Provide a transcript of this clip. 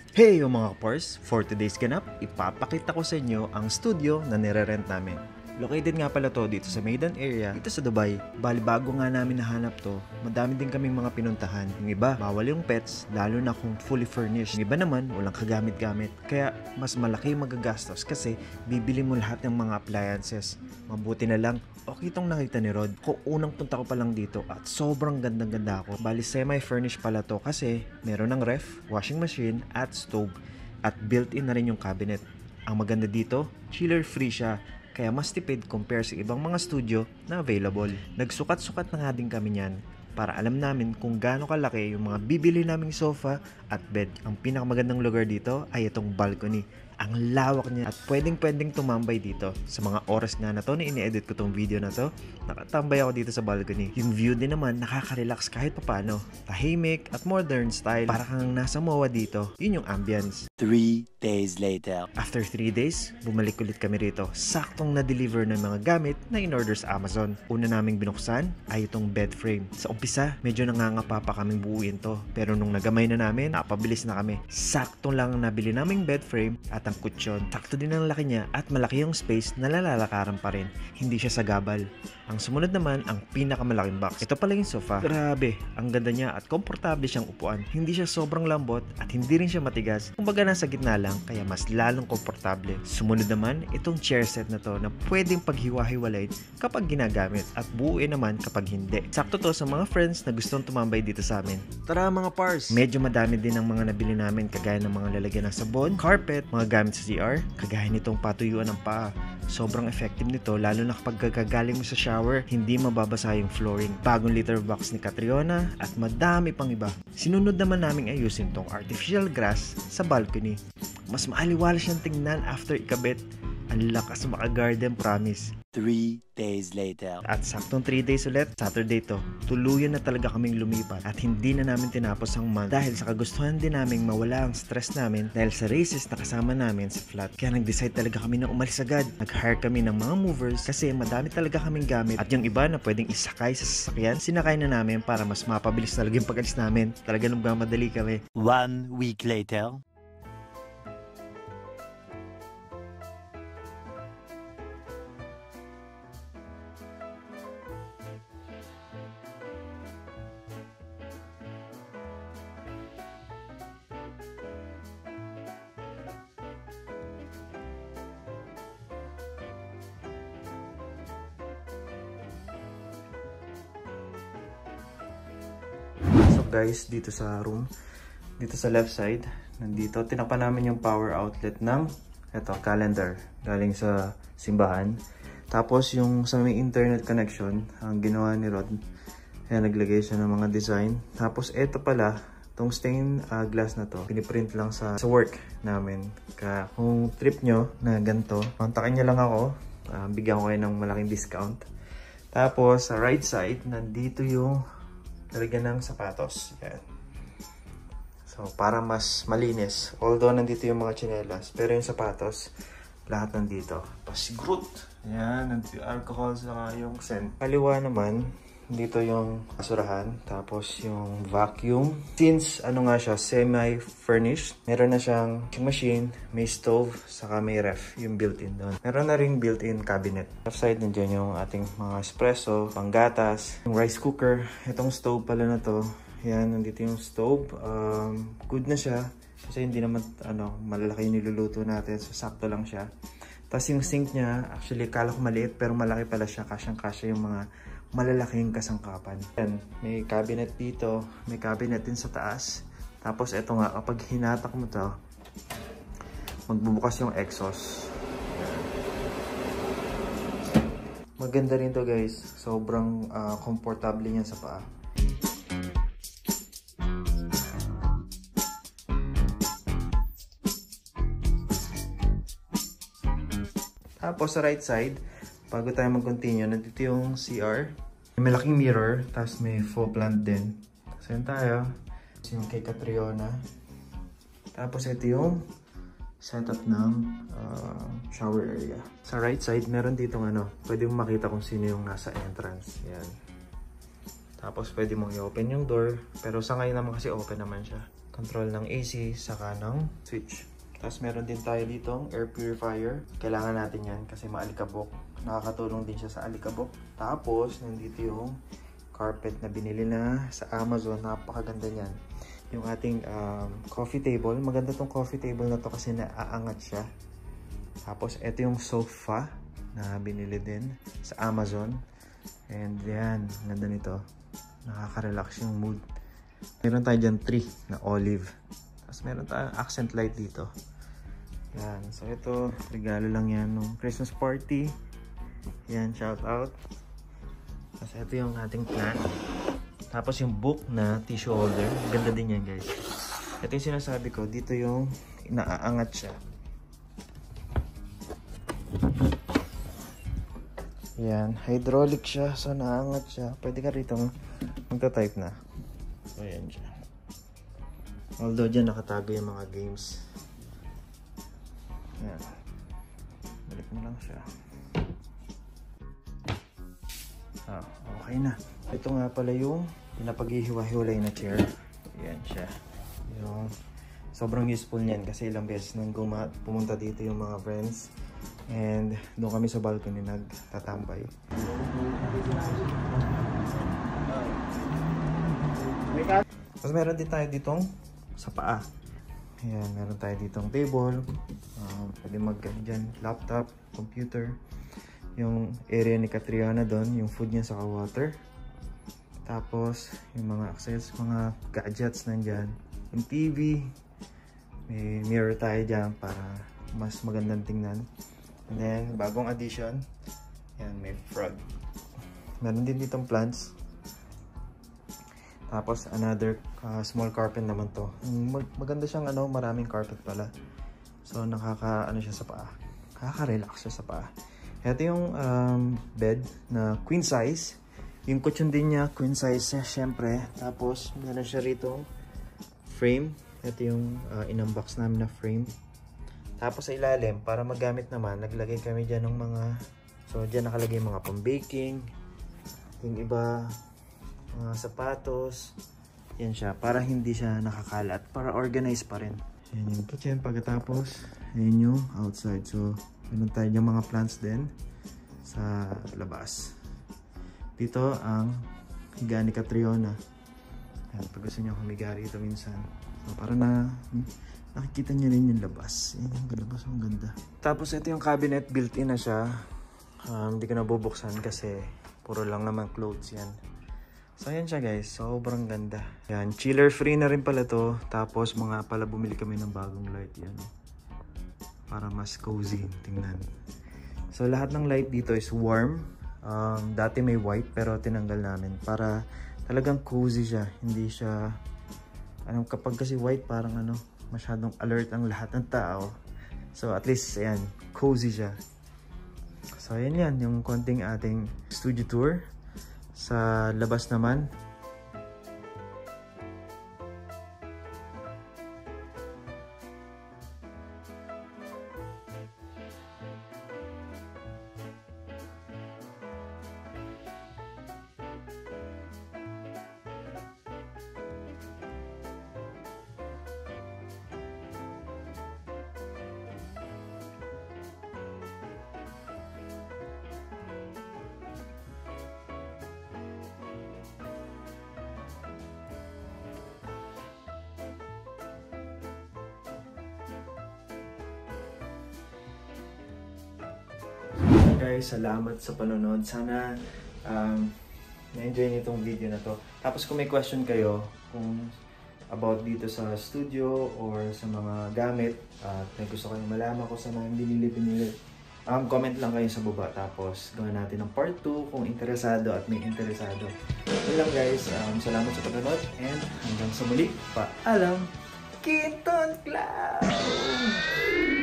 Hey yo mga kapars! For today's ganap, ipapakita ko sa inyo ang studio na nire-rent namin. Located nga pala to dito sa Maidan area, dito sa Dubai. Bali bago nga namin nahanap to, madami din kaming mga pinuntahan. Yung iba, bawal yung pets, lalo na kung fully furnished. Yung iba naman, walang kagamit-gamit. Kaya mas malaki yung magagastos kasi bibili mo lahat ng mga appliances. Mabuti na lang, okay itong nakita ni Rod. Kung unang punta ko pa lang dito at sobrang gandang-ganda ako. Bali semi-furnished pala to kasi meron ng ref, washing machine at stove. At built-in na rin yung cabinet. Ang maganda dito, chiller free siya. Kaya mas tipid compare sa ibang mga studio na available. Nagsukat-sukat na nga din kami niyan para alam namin kung gaano kalaki yung mga bibili naming sofa at bed. Ang pinakamagandang lugar dito ay itong balcony. Ang lawak niya at pwedeng tumambay dito. Sa mga oras nga na to na ini-edit ko tong video na to, nakatambay ako dito sa balcony. Yung view din naman nakaka-relax kahit papano. Tahimik at modern style. Para kang nasa MOA dito. Yun yung ambience. 3 days later. After 3 days, bumalik ulit kami rito. Saktong na-deliver ng mga gamit na in-order sa Amazon. Una naming binuksan ay itong bed frame. Sa umpisa, medyo nangangapa pa kaming buuin to. Pero nung nagamay na namin, napabilis na kami. Saktong lang nabili naming bed frame at ang kutsyon. Sakto din ang laki niya at malaki yung space na lalakaran pa rin. Hindi siya sagabal. Ang sumunod naman, ang pinakamalaking box. Ito pala yung sofa. Grabe, ang ganda niya at komportable siyang upuan. Hindi siya sobrang lambot at hindi rin siya matigas. Kumbaga nasa gitna lang, kaya mas lalong komportable. Sumunod naman, itong chair set na to na pwedeng paghiwa-hiwalay kapag ginagamit at buuin naman kapag hindi. Sakto to sa mga friends na gustong tumambay dito sa amin. Tara mga pars! Medyo madami din ang mga nabili namin kagaya ng mga lalagyan ng sabon, carpet, mga gamit sa CR, kagaya nitong patuyuan ng paa. Sobrang effective nito lalo na kapag gagaling mo sa shower, hindi mababasa yung flooring. Bagong litter box ni Catriona at madami pang iba. Sinunod naman naming ayusin tong artificial grass sa balcony. Mas maaliwalas siyang tingnan after ikabit. Ang lakas maka-garden, promise. 3 days later. At saktong 3 days ulit, Saturday to. Tuluyan na talaga kaming lumipat at hindi na namin tinapos ang month dahil sa kagustuhan din naming mawala ang stress namin dahil sa races na kasama namin sa flat. Kaya nag-decide talaga kami na umalis agad. Nag-hire kami ng mga movers kasi madami talaga kaming gamit at yung iba na pwedeng isakay sa sasakyan, sinakay na namin para mas mapabilis talaga yung pag-alis namin. Talaga nagmamadali kami. 1 week later. So guys, dito sa room, dito sa left side, nandito, tinakpan namin yung power outlet ng calendar, galing sa simbahan. Tapos yung sa may internet connection, ang ginawa ni Rod, ayan, naglagay siya ng mga design. Tapos eto pala, itong stained glass na to, piniprint lang sa work namin. Kaya kung trip nyo na ganito, kontakin nyo lang ako, bigyan ko kayo ng malaking discount. Tapos sa right side, nandito yung lalagyan ng sapatos. Yan. So, para mas malinis. Although, nandito yung mga tsinelas. Pero yung sapatos, lahat nandito. Pasigrut. Yan. Nandito yung alcohol saka yung scent. Kaliwa naman, dito yung basurahan. Tapos yung vacuum. Since, nga siya, semi-furnished. Meron na siyang washing machine, may stove, saka may ref. Yung built-in doon. Meron na ring built-in cabinet. Left side, nandiyan yung ating mga espresso, panggatas, yung rice cooker. Itong stove pala na to. Yan, nandito yung stove. Good na siya. Kasi hindi naman, malalaki yung niluluto natin. So, sakto lang siya. Tapos yung sink niya, actually, kala ko maliit, pero malaki pala siya. Kasyang-kasya yung mga malalaking kasangkapan. Yan, may cabinet dito, may cabinet din sa taas. Tapos ito nga, kapag hinatak mo to, magbubukas yung exhaust. Yan. Maganda rin to guys, sobrang komportable niya sa paa. Tapos sa right side, bago tayo mag-continue, nandito yung CR. May malaking mirror, tapos may faux plant din. So yun tayo. Yung kay Catriona. Tapos ito yung setup ng shower area. Sa right side, meron ditong pwede mong makita kung sino yung nasa entrance. Yan. Tapos pwede mong i-open yung door. Pero sa ngayon naman kasi open naman siya. control ng AC, saka ng switch. Tapos meron din tayo ditong air purifier. Kailangan natin yan kasi maalikabok. Nakakatulong din siya sa alikabok. Tapos nandito yung carpet na binili na sa Amazon. Napakaganda niyan. Yung ating coffee table. Maganda tong coffee table na to kasi naaangat siya. Tapos ito yung sofa na binili din sa Amazon. And yan, ganda nito. Nakaka-relax yung mood. Meron tayo dyan tree na olive. Tapos meron tayong accent light dito. Yan. So ito, regalo lang yan nung Christmas party. Yan, shout out. Tapos ito yung ating plant. Tapos yung book na tissue holder. Ganda din yan guys. Ito yung sinasabi ko. Dito yung naaangat siya. Yan. Hydraulic siya. So naaangat siya. Pwede ka rito magta-type na. So yan siya. Although dyan nakatago yung mga games. Yan. Balik mo lang siya. Okay na. Ito nga pala yung pinapaghihiwa-hiwalay na chair. Yan siya. Yung sobrang useful niyan kasi ilang beses nang pumunta dito yung mga friends. And doon kami sa balcony nagtatambay. Tapos meron din tayo ditong sa paa. Ayan, meron tayo ditong table. Pwede dyan, laptop, computer. Yung area ni Catriona doon, yung food niya sa water. Tapos yung mga access, mga gadgets nandyan. Yung TV. May mirror tayo dyan para mas magandang tingnan. And then, bagong addition. Yan, may frog. Meron din ditong plants. Tapos, another small carpet naman to. Maganda siyang maraming carpet pala. So, siya sa paa. Nakaka-relax siya sa paa. Ito yung bed na queen size. Yung kutsyon din niya, queen size siya, syempre. Tapos, meron siya rito frame. Ito yung in-unbox namin na frame. Tapos sa ilalim, para magamit naman, naglagay kami dyan ng mga, so dyan nakalagay mga pang-baking, yung iba, mga sapatos, yan siya, para hindi siya nakakalat, para organize pa rin. Yan yung kitchen, pagkatapos, yan yung outside. So, meron tayo dyan mga plants din sa labas. Dito ang higa ni Catriona. Yan, pag gusto nyo humiga rito minsan. So, para nakikita niyo rin yung labas. Yan yung labas, ang ganda. Tapos ito yung cabinet, built-in na siya. Hindi ko nabubuksan kasi puro lang naman clothes yan. So yan siya guys, sobrang ganda. Yan, chiller free na rin pala to. Tapos bumili kami ng bagong light yan. Para mas cozy tingnan. So lahat ng light dito is warm. Dati may white pero tinanggal namin para talagang cozy siya. Hindi siya, kapag kasi white parang masyadong alert ang lahat ng tao. So at least ayan, cozy siya. So ayan yan, yung konting ating studio tour. Sa labas naman, guys, salamat sa panonood. Sana na-enjoy niyo itong video na to. Tapos kung may question kayo kung about dito sa studio or sa mga gamit at may gusto kayong malaman kung saan namin binili, comment lang kayo sa baba. Tapos gawin natin ng part 2 kung interesado at may interesado. Yun lang guys, salamat sa panonood and hanggang sa muli, paalam! Quinton Cloud!